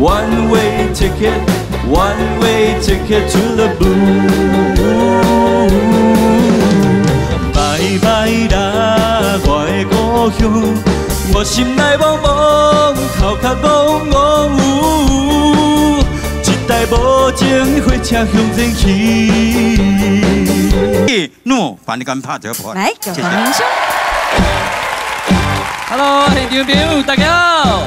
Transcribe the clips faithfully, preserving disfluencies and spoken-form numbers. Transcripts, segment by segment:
one way ticket, one way ticket to the blue。拜拜啦，我的故乡，我心内茫茫，头壳茫茫，一台无情火车向前去。 喏，把你敢拍这个破。 来，有黄明兄。 Hello， 现场朋友大家好。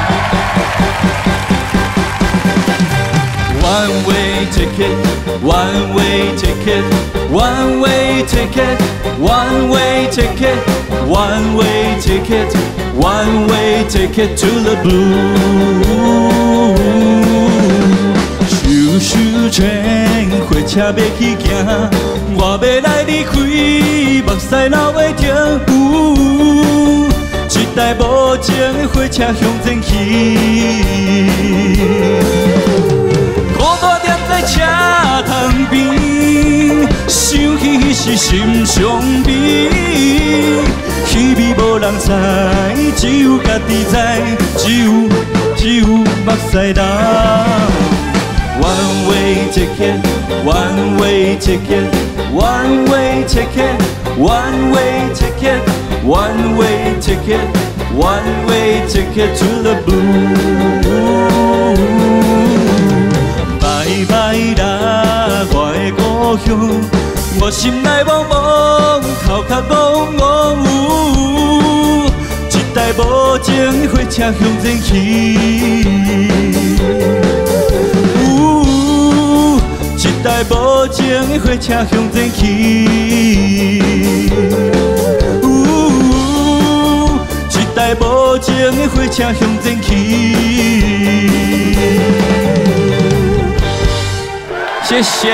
One way ticket, one way ticket, one way ticket, one way ticket, one way ticket, one way ticket to the blue。咻咻转，火车要去行，我要来离开目屎流的町。 一台无情火车向前去，孤单踮在车窗边，想起迄时心伤悲。气味无人知，只有家己知，只有只有目屎流。One way ticket, one way ticket, one way ticket, one way ticket, one way ticket, one way ticket to the blue。拜拜啦，我的故乡，我心内茫茫，头壳茫茫，一台无情火车向前去。 一台无情火车向前去，一台无情火车向前去。谢谢。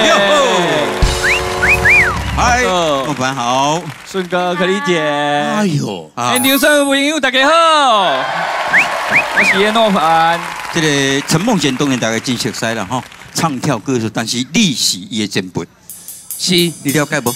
嗨，老板好， 顺哥可理解。 哎呦， 现场所有朋友大家好，我是叶诺凡。 这个陈梦贤当然大家真熟悉了哈。 唱跳歌手，但是你是伊的前辈， 是你了解无？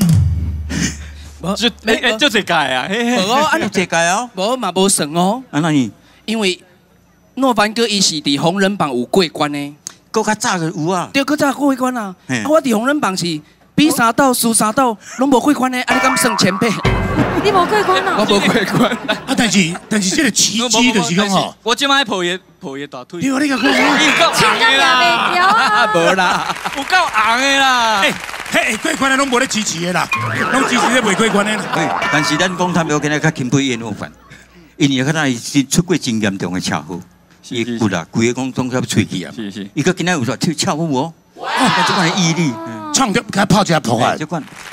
就诶诶，就这届啊， 无哦，安尼这届哦， 无嘛无算哦。 啊那你？ 因为诺凡哥伊是伫红人榜有过关的， 搁较早就有啊。 对，搁早过关啊。啊，我伫红人榜是比三道、输三道，拢无过关的，安尼敢算前辈？ 你无过关啊？ 我无过关。 啊，但是但是这个奇迹就是讲吼， 我今摆抱伊抱伊大腿。 对啊，你个讲， 伊够红的啦， 无啦， 有够红的啦。 哎，嘿，过关的拢无咧支持的啦，拢支持咧未过关的啦。 对，但是咱讲他们今日较钦佩叶诺凡，因为他是出过真严重的车祸，伊骨啦，规个讲总要吹气啊。 是是。 伊个今日有说跳跳舞哦，哇，这款的毅力， 唱着给他泡一下头啊。 这款